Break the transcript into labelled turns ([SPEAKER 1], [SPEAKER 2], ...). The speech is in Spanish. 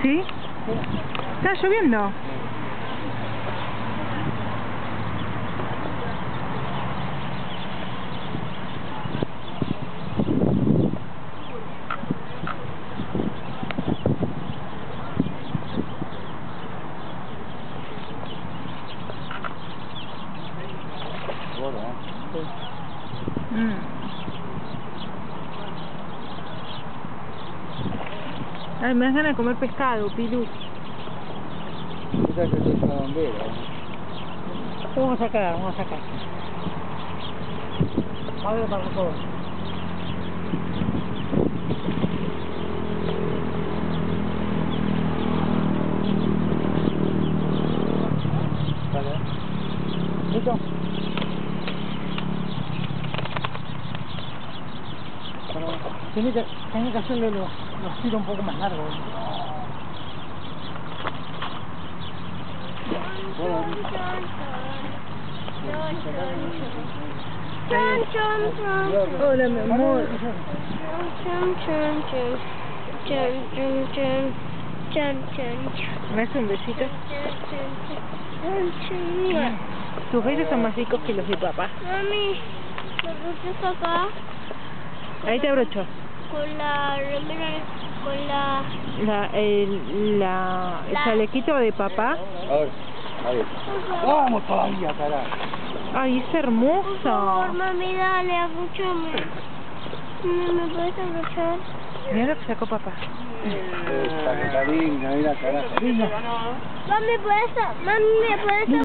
[SPEAKER 1] ¿Sí? ¿Está lloviendo? Ay, me das ganas de comer pescado, Pilu.
[SPEAKER 2] Esa es una bandera.
[SPEAKER 3] Vamos a sacar, vamos a sacar. A ver, para todo.
[SPEAKER 2] Vale.
[SPEAKER 3] ¿Listo? Tiene que hacerle los tiros un poco más largos.
[SPEAKER 1] Hola, mi amor. ¿Me hace un besito? Tus besos son más ricos que los de papá.
[SPEAKER 4] Mami, ¿lo broches acá?
[SPEAKER 1] Ahí te abrocho.
[SPEAKER 4] Con la remera, con la...
[SPEAKER 1] El chalequito de papá.
[SPEAKER 2] A ver, a ver. Vamos todavía, carajo.
[SPEAKER 1] Ay, es
[SPEAKER 4] Por favor,
[SPEAKER 1] hermoso.
[SPEAKER 4] mami, dale, abróchame. ¿Me puedes abrochar?
[SPEAKER 1] Mira lo que sacó papá.
[SPEAKER 2] Esta que está linda, mira, carajo.
[SPEAKER 4] Mami, ¿me puedes